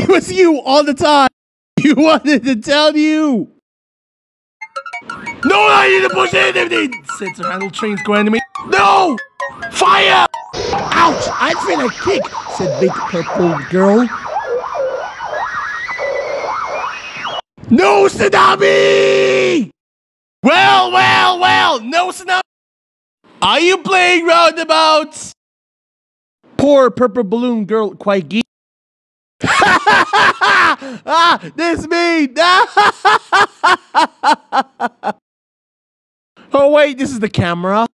was you all the time. You wanted to tell you. No, I need to push anything! Said Sir Handle Train's going to me. No! Fire! Ouch! I feel a kick, said Big Purple Girl. No tsunami! Well, no tsunami! Are you playing roundabouts? Poor Purple Balloon Girl quite geek. This me! Oh wait, this is the camera.